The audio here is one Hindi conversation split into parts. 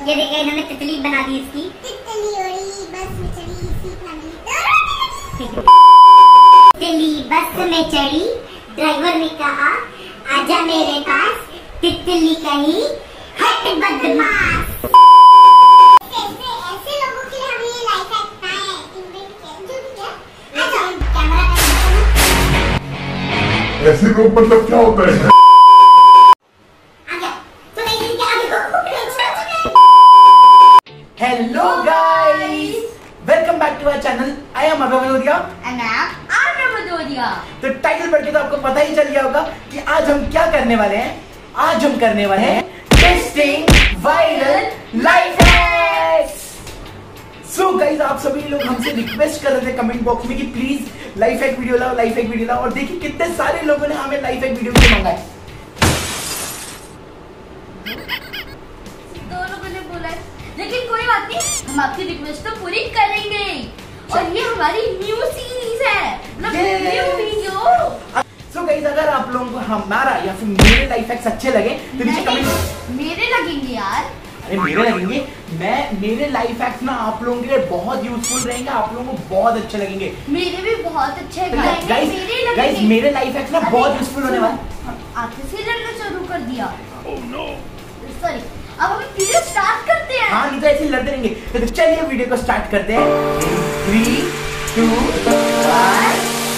ये देखिए इन्होंने तितली बना दी इसकी। तितली उड़ी बस में चढ़ी सीट ना मिली। तितली बस में चढ़ी, ड्राइवर ने कहा आजा मेरे पास, तितली कही हट बदमाश। ऐसे लोगों के लिए हमें ये लाइफ हैक है इन्वेंट किया जो भी है। कैमरा ऐसे लोग मतलब क्या होता है? Hello guys, welcome back to our channel. I am Abhay Bhadauria and Arya Bhadauria. तो टाइटल पढ़ के तो आपको पता ही चल गया होगा कि आज हम क्या करने वाले हैं। आज हम करने वाले हैं testing viral life hacks. So guys, आप सभी लोग हमसे रिक्वेस्ट कर रहे थे कमेंट बॉक्स में कि प्लीज लाइफ हैक वीडियो लाओ, लाइफ हैक वीडियो लाओ। और देखिए कितने सारे लोगों ने हमें लाइफ हैक वीडियो मंगाए। लेकिन कोई बात नहीं, हम आपकी रिक्वेस्ट तो पूरी करेंगे। और ये हमारी न्यू सीरीज है, न्यू वीडियो। सो गाइस, अगर आप लोगों को हमारा या फिर मेरे लाइफ हैक्स अच्छे लगे तो नीचे कमेंट। मेरे लगेंगे यार। अरे मेरे लगेंगे, मेरे लाइफ हैक्स ना आप लोगों के लिए बहुत यूजफुल रहेंगे, आप लोगों को बहुत अच्छे लगेंगे। मेरे भी बहुत अच्छे गाइस, मेरे लाइफ हैक्स ना बहुत यूजफुल होने वाले। आगे से लड़ना शुरू कर दिया। Oh no, sorry. अब हम वीडियो स्टार्ट करते हैं। हाँ, नहीं तो ऐसे ही लड़ते रहेंगे। तो चलिए वीडियो को स्टार्ट करते हैं। 3, 2, 1।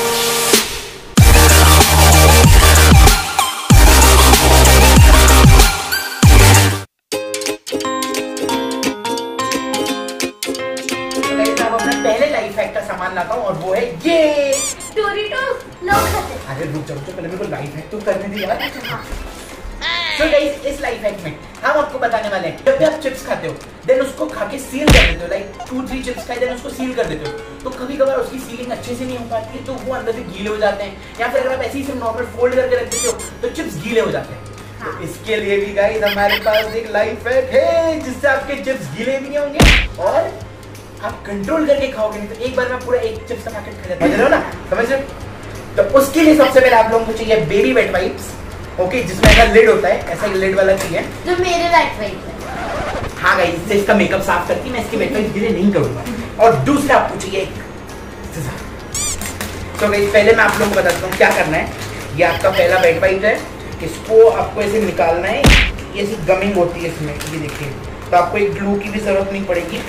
अब अपना पहले लाइफ हैक का सामान लाता हूँ और वो है ये डोरिटोस। लोग खाते हैं। अरे रुक जाओ, पहले मेरे को लाइफ हैक तो करने दी यार। तो गाइस, इस लाइफ हैक में हम आपको बताने वाले हैं, जब भी आप चिप्स खाते हो देन उसको खा के सील कर देते हो। लाइक 2-3 चिप्स खाए देन उसको सील कर देते हो। तो कभी कभार उसकी सीलिंग अच्छे से नहीं हो पाती है, तो वो अंदर से गीले हो जाते हैं। या फिर अगर आप ऐसे ही सिर्फ नॉर्मल फोल्ड करके रख देते हो तो चिप्स गीले हो जाते हैं। तो इसके लिए भी गाइस हमारे पास एक लाइफ हैक है जिससे आपके चिप्स गीले भी नहीं होंगे और आप कंट्रोल करके खाओगे नहीं। तो एक बार में पूरा एक चिप्स का पैकेट खा जाते हो ना, समझ रहे हो? तो उसके लिए सबसे पहले आप लोगों को चाहिए बेबी वेट वाइप्स। ओके, जिसमें ऐसा लिड होता है, ऐसा लिड वाला चाहिए जो मेरे लाइफ है। हाँ गाइस, इससे इसका मेकअप साफ करती है। मैं इसकी वेट वाइप धीरे नहीं करूंगा। और दूसरा आपको चाहिए एक सीजर। तो गाइस, पहले मैं आप लोगों को बताता हूँ क्या करना है। ये आपका पहला वेट वाइप है, इसको आपको ऐसे निकालना है। ये ऐसी गमिंग होती है इसमें, ये देखिए। तो आपको एक ग्लू की भी जरूरत नहीं पड़ेगी।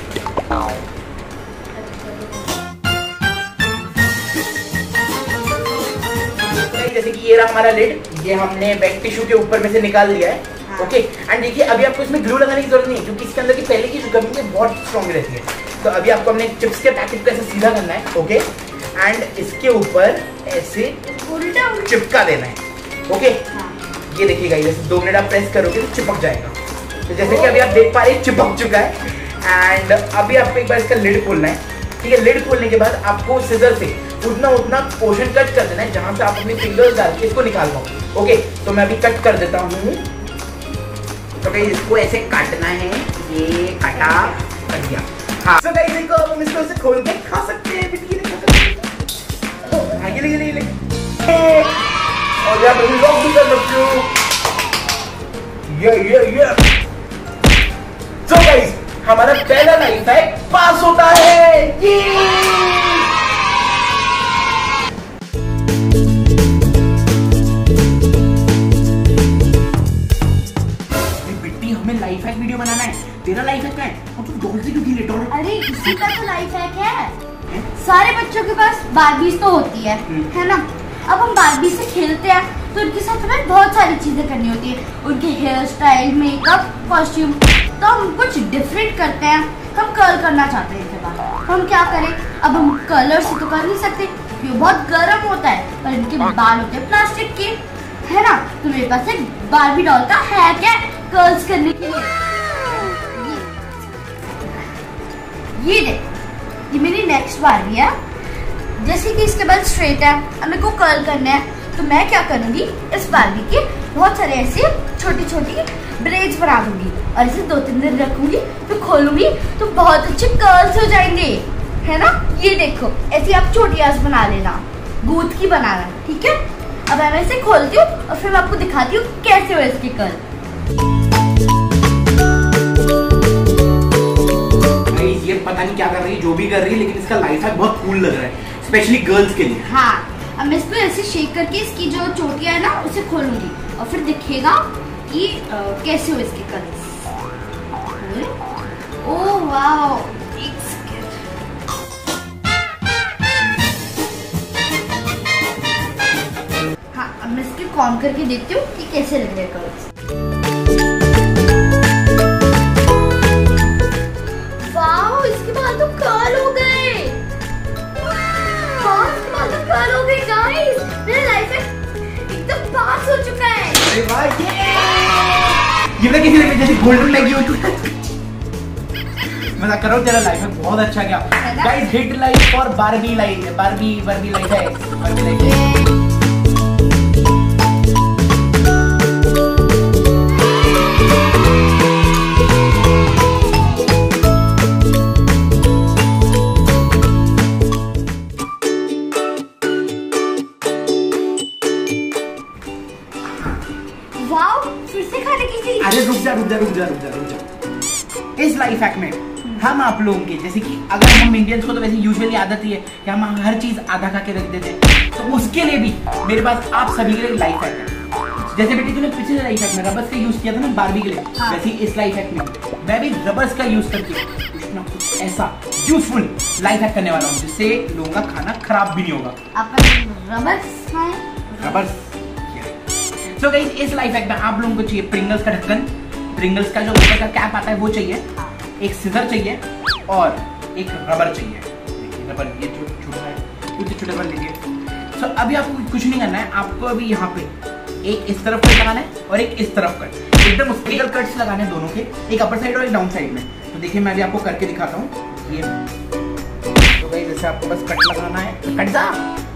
जैसे कि ये रहा हमारा लिड, ये हमने वेट टिश्यू के ऊपर में से निकाल लिया है। ओके, एंड देखिए अभी आपको इसमें ग्लू लगाने की जरूरत नहीं है क्योंकि इसके अंदर की पहले की जो गमिंग है बहुत स्ट्रॉन्ग रहती है। तो अभी आपको अपने चिप्स के पैकेट को ऐसे सीधा करना है। ओके, एंड इसके ऊपर ऐसे उल्टा चिपका देना है। ओके, ये देखिएगा, जैसे 2 मिनट आप प्रेस करोगे तो चिपक जाएगा। तो जैसे कि अभी आप देख पा रहे हैं चिपक चुका है। एंड अभी आपको एक बार इसका लिड खोलना है। ठीक है, लिड खोलने के बाद आपको सिजर से उतना पोर्शन कट कर देना है जहां से आप अपनी फिंगर्स डाल के इसको निकाल पाओ। ओके, तो मैं अभी कट कर देता हूँ। तो गाइस, इसको ऐसे काटना है। ये काटा, कट गया। हाँ, तो गाइस देखो, अब हम इसको ऐसे खोल के खा सकते हैं। ये और यार मैं लॉक भी कर सकती हूँ। ये तो गाइस, हमारा पहला लाइफ हैक पास होता है। ये बिट्टी, हमें लाइफ हैक वीडियो बनाना है। तेरा लाइफ हैक क्या है? और तू डॉल से क्यों खेले डॉल? अरे इसी का तो लाइफ हैक है। सारे बच्चों के पास बार्बीज तो होती है ना। अब हम बार्बी से खेलते हैं तो उनके साथ हमें बहुत सारी चीजें करनी होती है। उनके हेयर स्टाइल, मेकअप, कॉस्ट्यूम। तो हम कुछ डिफरेंट करते हैं। हम कर्ल करना चाहते हैं इनके बाद। हम क्या करें? अब हम कलर से तो कर नहीं सकते क्योंकि बहुत गर्म होता है। पर इनके बाल होते हैं प्लास्टिक के, है ना। तो मेरे पास एक बार्बी डॉल का हैक है कर्ल्स करने के लिए। ये देख, ये मेरी नेक्स्ट बार्बी है। जैसे कि इसके बाल स्ट्रेट है, अब मेरे को कर्ल करना है तो मैं क्या करूंगी, इस बार्बी के बहुत सारे ऐसे छोटी छोटी ब्रेड्स बना दूंगी और इसे 2-3 दिन रखूंगी, फिर खोलूंगी तो बहुत अच्छे कर्ल्स हो जाएंगे, है ना। ये देखो, ऐसी आप छोटी आस बना लेना, गूंथ की बनाना, ठीक है। अब मैं इसे खोलती हूँ और फिर मैं आपको दिखाती हूँ कैसे हो इसके कर्ल। क्या कर रही है, जो भी कर रही है, लेकिन इसका लाइफ हैक बहुत कूल लग रहा है, स्पेशली गर्ल्स के लिए। हाँ, अब मैं इसको ऐसे शेक करके इसकी जो चोटियां है ना उसे खोलूंगी और फिर दिखेगा कि कैसे हो इसके कलर्स। ओह वाओ, एक सेकंड। हाँ, अब मैं इसके कॉम करके देखती हूँ कि कैसे लग रहे हैं कलर्स। वाओ, इसके बाद तो कर्ल हो गए। कर्ल हो गई गाइस, मेरा लाइफ एकदम पास हो चुका है। अरे वाह, ये ना किसी ने जैसे गोल्डन मैगी होती है। मजाक करो, तेरा लाइफ हैक बहुत अच्छा गया guys. Hit like for Barbie life, Barbie life है, बारबी लाइफ है। अरे रुक जा। इस लाइफ हैक में हम आप लोगों के जैसे कि अगर हम इंडियंस को तो वैसे यूजुअली आदत ही है कि हम हर चीज आधा खा के रख देते हैं, तो उसके लिए भी मेरे पास आप सभी के लिए लाइफ हैक है। जैसे बेटी तूने पिछले लाइफ हैक में रबर्स का यूज किया था ना बारबी के लिए, वैसे इस लाइफ हैक में मैं भी रबर्स का यूज करके कुछ ना कुछ ऐसा यूजफुल लाइफ हैक करने वाला हूँ जिससे लोगों का खाना खराब भी नहीं होगा। रबर्स। तो गाइस, इस लाइफ हैक में आप लोगों को चाहिए प्रिंगल्स का ढक्कन, प्रिंगल्स का जो ऊपर का कैप आता है वो चाहिए, एक सीजर चाहिए और एक रबर चाहिए। रबर ये छोटा है, छोटे रबर लीजिए। तो अभी आपको कुछ नहीं करना है, आपको अभी यहाँ पे एक इस तरफ कट लगाना है और एक इस तरफ कट, एकदम स्पेशल कट्स लगाने हैं दोनों के, एक अपर साइड और एक डाउन साइड में। तो देखिए मैं अभी आपको करके दिखाता हूँ। ये तो गाइस जैसे आपको बस कट लगाना है, कट जा।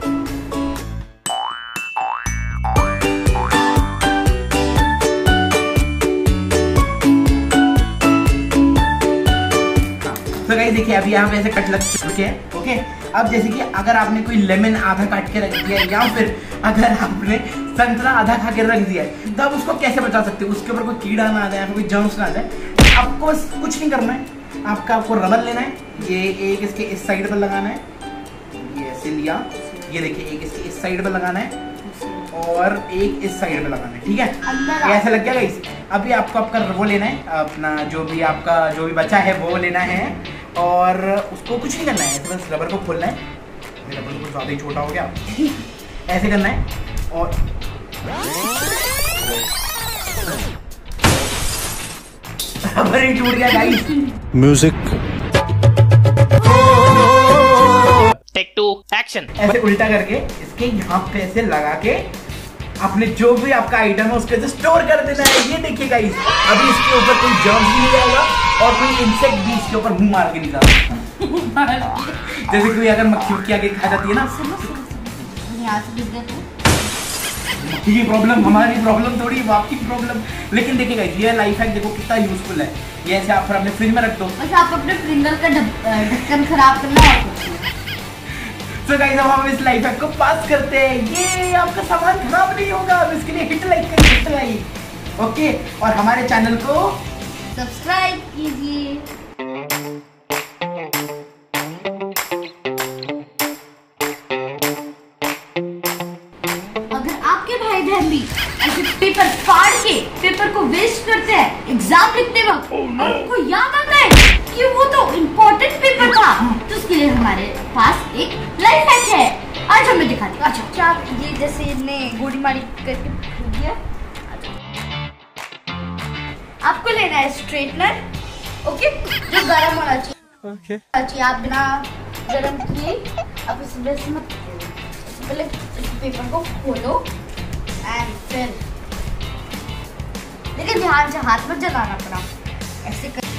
तो गाइस देखिए अभी यहाँ पे ऐसे कट लग चुके हैं। ओके, अब जैसे कि अगर आपने कोई लेमन आधा काट के रख दिया है या फिर अगर आपने संतरा आधा खा के रख दिया है, तो आप उसको कैसे बचा सकते हो, उसके ऊपर कोई कीड़ा ना आ जाए, कोई जर्म्स ना आ जाए। आपको बस कुछ नहीं करना है, आपको रबर लेना है, ये एक इसके इस साइड पर लगाना है, ये ऐसे लिया, ये देखिए एक इसके इस साइड पर लगाना है और एक इस साइड पे लगाना है। ठीक है, ऐसे लग गया गाइस। अभी आपको आपका वो लेना है, अपना जो भी बचा है वो लेना है और उसको कुछ नहीं करना है, ऐसे बस रबर को खोलना है। रबर तो कुछ ज्यादा ही छोटा हो गया। ऐसे करना है और रबर ही टूट गया गाइस। म्यूजिक। Take 2 action. ऐसे उल्टा करके इसके यहाँ पे ऐसे लगा के आपने जो भी आपका आइटम है उसके अंदर स्टोर कर देना है। ये देखिए गाइस, अभी इसके ऊपर कोई जर्म्स भी नहीं जाएगा और कोई इंसेक्ट भी इसके ऊपर मुंह मार के नहीं जा सकता। जैसे कोई अगर मक्खी आगे खा जाती है ना, मक्खी की प्रॉब्लम हमारी प्रॉब्लम थोड़ी, वो आपकी प्रॉब्लम। लेकिन देखिए गाइस, ये लाइफ हैक देखो कितना यूजफुल है। ये ऐसे आप अपने फ्रिज में रख दो, बस आप अपने प्रिंगल का ढक्कन खराब करना और कुछ नहीं। तो गाइस अब हम इस लाइफ हैक को पास करते हैं। ये आपका सामान खराब नहीं होगा। अब इसके लिए हिट लाइक करिए, हिट लाइक। ओके, और हमारे चैनल को सब्सक्राइब कीजिए। अगर आपके भाई बहन भी ऐसे पेपर फाड़ के पेपर को वेस्ट करते हैं एग्जाम लिखते वक्त, और उनको याद आता है कि वो तो इम्पोर्टेंट पेपर था, तो उसके लिए हमारे पास एक लाइफ हैक है। आज हमें दिखाते हैं। अच्छा, ये जैसे इन्हें गोली मारी करके फेंक दिया। आपको लेना है स्ट्रेटनर, ओके, जो गरम होना चाहिए। ओके, आप बिना गरम किए आप इस वैसे मत, पहले इस पेपर को खोलो एंड फिर, लेकिन ध्यान से हाथ मत जलाना पड़ा, ऐसे कर।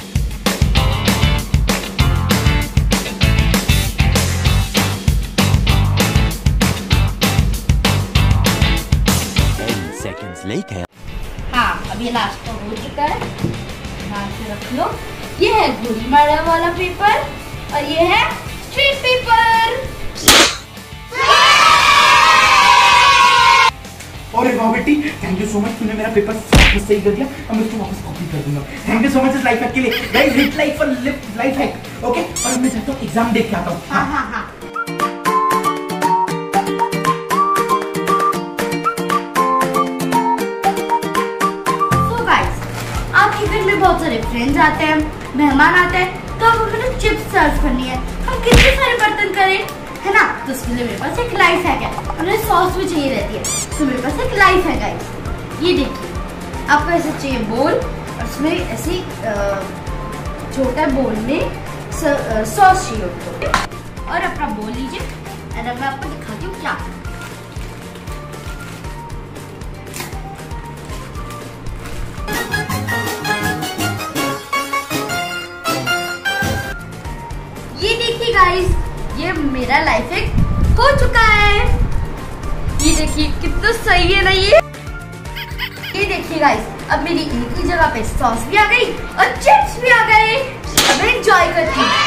हाँ, अब ये लास्ट का हो चुका है। ध्यान से रख लो, ये है गोली मारने वाला पेपर और ये है स्ट्रीट पेपर। अरे वाह बेटी, थैंक यू सो मच, तूने मेरा पेपर वापस सही कर दिया। अब मैं इसको वापस कॉपी कर दूंगा। थैंक यू सो मच इस लाइफ हैक के लिए। Guys hit like for life hack. Okay, और मैं जाता हूँ एग्जाम देख के आता हूँ। हाँ। So guys, आपके घर में बहुत सारे फ्रेंड्स आते हैं, मेहमान आते हैं, तो अब हमें चिप्स सर्व करनी है। हम कितने सारे बर्तन करें, है ना? तो उसके लिए मेरे पास एक लाइफ हैक है। हमें सॉस भी चाहिए रहती है, तो मेरे पास एक लाइफ हैक है। ये देखिए, आपको ऐसे चाहिए बोल, और उसमें ऐसे छोटा बोल में सॉस चाहिए होती। और अपना बोल लीजिए, और अब मैं आपको दिखाती हूँ क्या। ये देखिए गाइस, ये मेरा लाइफ हैक हो चुका है। ये देखिए कितना सही है ना ये देखिए गाइस, अब मेरी एक ही जगह पे सॉस भी आ गई और चिप्स भी आ गए। अब मैं एंजॉय करती हूँ।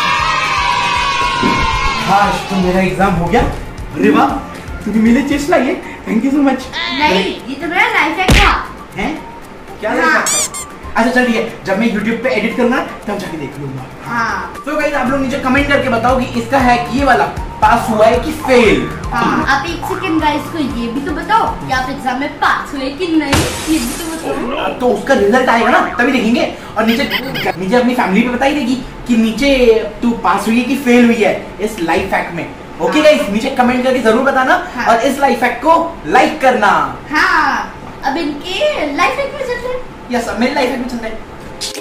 आज तो मेरा एग्जाम हो गया। अरे वाह, तूने मेरे चिप्स लाई है, थैंक यू सो मच। नहीं, ये तो मेरा लाइफ हैक था। हैं? क्या हाँ। Life hack? अच्छा चल ठीक है, जब मैं YouTube पे एडिट करूंगा तब जाके देख लूंगा। हाँ। तो गाइस आप लोग नीचे कमेंट करके बताओ कि इसका हैक ये वाला पास हुआ है कि फेल। हाँ, आप एक सेकंड गाइस को ये भी तो बताओ कि आप एग्जाम में पास हुए कि नहीं, ये भी तो बताओ। तो उसका रिजल्ट आएगा ना, तभी देखेंगे। और नीचे अपनी फैमिली पे बताई देगी कि नीचे तू पास हुई है कि फेल हुई है इस लाइफ हैक में। ओके गाइस, नीचे कमेंट करके जरूर बताना। हाँ। और इस लाइफ हैक को लाइक करना। हाँ, अब इनके लाइफ हैक में चलते हैं। यस, मेरी लाइफ हैक में चलते हैं।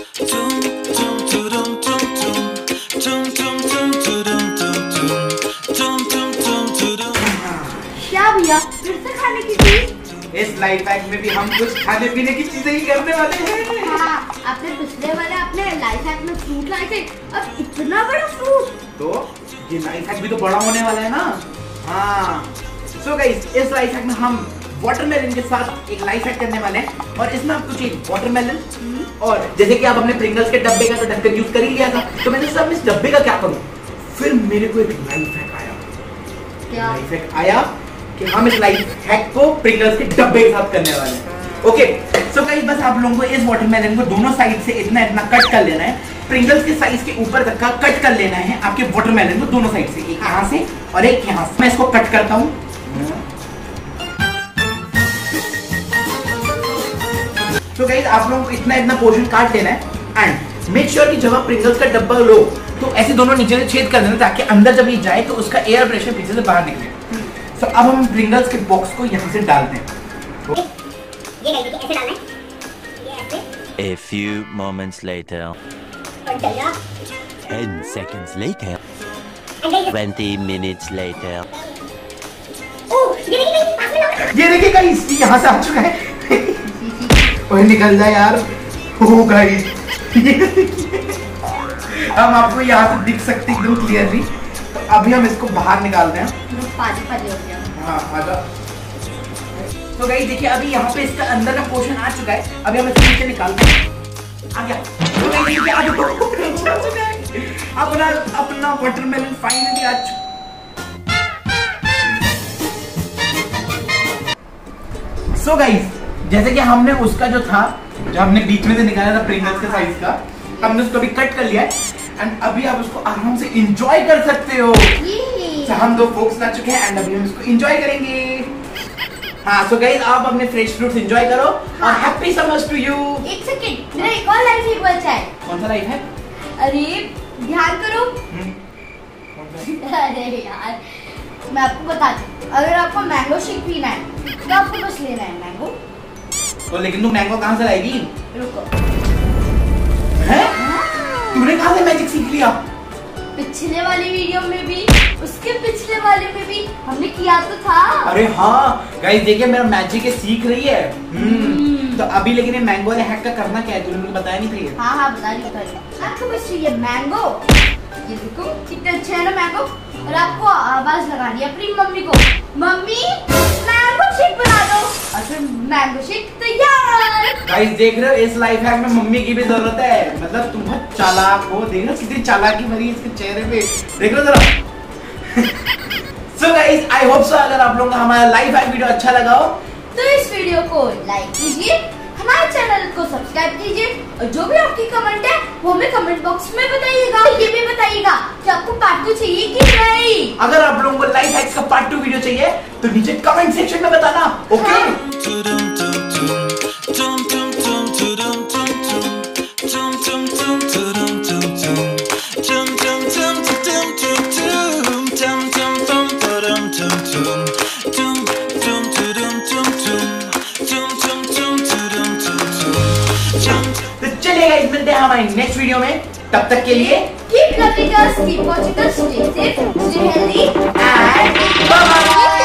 क्या भैया, फिर से खाने की चीज? इस लाइफ हैक में भी हम कुछ खाने पीने की चीजें ही करने वाले हैं। हाँ, आपने पिछले वाले अपने लाइफ हैक में फ्रूट लाए थे, अब इतना बड़ा फ्रूट। तो ये लाइफ हैक भी तो बड़ा होने वाला है ना। हाँ, सो गाइस इस लाइफ हैक में हम वाटरमेलन के साथ एक लाइफ हैक करने वाले हैं। और इसमें आपको चाहिए वाटरमेलन, और जैसे कि आप अपने प्रिंगल्स के डब्बे का तो ढक्कन यूज कर ही लिया था, तो मैंने सब इस डब्बे का क्या करूं, फिर मेरे को एक लाइफ हैक आया। क्या? लाइफ हैक आया कि हम इस लाइफ हैक को प्रिंगल्स के डब्बे के साथ करने वाले हैं। ओके, सो गाइस बस आप लोगों को इस वाटरमेलन को दोनों साइड से इतना इतना कट कर लेना है। प्रिंगल्स के साइज के ऊपर तक का कट कर लेना है आपके वाटरमेलन को दोनों साइड से, एक यहाँ से और एक यहाँ से। मैं इसको कट करता हूँ। तो गाइस आप लोगों को इतना इतना पोर्शन काट लेना है। एंड मेक श्योर कि जब आप प्रिंगल्स का डब्बा लो तो ऐसे दोनों नीचे से छेद कर देना, ताकि अंदर जब ये जाए तो उसका एयर प्रेशर पीछे से बाहर निकले। तो अब हम प्रिंगल्स के बॉक्स को यहाँ से डालते हैं। ये नहीं, ऐसे डालना है, ये ऐसे। A few moments later. और चल जा। 10 seconds later. And then 20 minutes later. ओह, ये देखिए नहीं, पास में लाओ। ये देखिए गाइस, ये यहाँ से आ चुका है। ओए निकल जा यार। ओ गाइस, हम आपको यहाँ से दिख सकते एकदम क्लियरली। तो अभी हम इसको बाहर निकालते हैं। पानी पानी हो गया। हाँ, आजा। तो गाइस देखिए अभी यहाँ पे इसका अंदर का पोर्शन आ चुका है। अभी हम इसको नीचे निकालते हैं। आ गया। तो गाइस देखिए आ चुका है। अपना वाटरमेलन फाइनली आ चुका। सो गाइस जैसे कि हमने उसका जो था, जो हमने बीच में से निकाला था प्रिंगल्स के साइज का, हमने उसको भी कट कर लिया है। एंड अभी आप उसको आराम से एंजॉय कर सकते हो। तो हम दो फोक्स ला चुके हैं एंड अभी हम इसको एंजॉय करेंगे। हाँ, सो गाइस आप अपने फ्रेश फ्रूट्स एंजॉय करो और हैप्पी समर्स टू यू। एक सेकंड, मेरा एक और लाइफ हैक बचा है। कौन सा लाइफ है? अरे ध्यान करो। कौन सा? अरे यार, मैं आपको बताती हूँ, अगर आपको मैंगो शेक पीना है तो आपको बस लेना है मैंगो। तो लेकिन तू मैंगो कहाँ से लाएगी? रुको, हैं? तूने कहाँ से मैजिक सीख लिया? पिछले वाली वीडियो में भी, उसके पिछले वाले में भी हमने किया तो था। अरे हाँ गाइस देखिए मेरा मैजिक है, सीख रही है। तो अभी लेकिन ये मैंगो वाले हैक का करना क्या है, तूने मुझे बताया नहीं था ये। हाँ हाँ बता रही। आपको बस चाहिए मैंगो। ये देखो कितने अच्छे है ना मैंगो। और आपको आवाज लगानी है अपनी मम्मी को, मम्मी मैंगो शेक बना दो, और फिर मैंगो शेक तैयार। गाइस देख रहे हो इस लाइफ हैक में मम्मी की भी जरूरत है। मतलब तुम बहुत चालाक हो। देख रहे हो कितनी चालाकी भरी इसके चेहरे पे, देख रहे हो जरा। So guys I hope so अगर आप लोगों को हमारा लाइफ हैक वीडियो अच्छा लगा हो तो इस वीडियो को लाइक कीजिए, हमारे चैनल को सब्सक्राइब कीजिए और जो भी आपकी कमेंट है वो हमें कमेंट बॉक्स में बताइएगा। ये भी बताइएगा कि आपको पार्ट 2 चाहिए कि नहीं। अगर आप लोगों को लाइफ हैक्स का पार्ट 2 वीडियो चाहिए तो नीचे कमेंट सेक्शन में बताना। ओके मिलते हैं हमारे नेक्स्ट वीडियो में। तब तक के लिए keep loving us, keep watching us, stay safe, stay healthy, and bye bye।